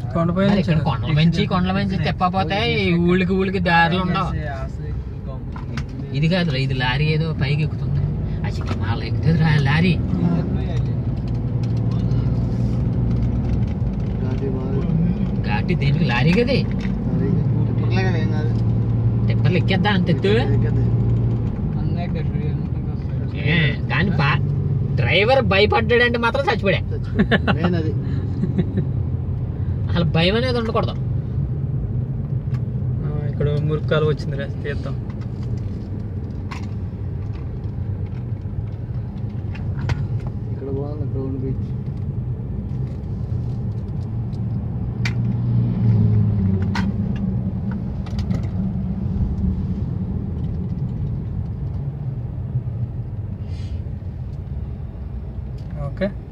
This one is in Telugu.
కొండల మంచి తిప్పపోతే ఊళ్ళకి దారులు ఉండవు. ఇది కాదు, ఇది లారీ ఏదో పైకి ఎక్కుతుంది. అసలు మాల ఎక్కుతుంది లారీ. ఘాటి దేనికి లారీ కదే, తిప్పలు ఎక్కేద్దా అంత ఎత్తు. కానీ డ్రైవర్ భయపడ్డాడంటే మాత్రం చచ్చిపోయా. అసలు భయం అనేది ఉండకూడదు. ఇక్కడ మురుకాలు వచ్చింది రా, తీద్దాం. ఇక్కడ బాగుంది గ్రౌండ్ బీచ్. ఓకే.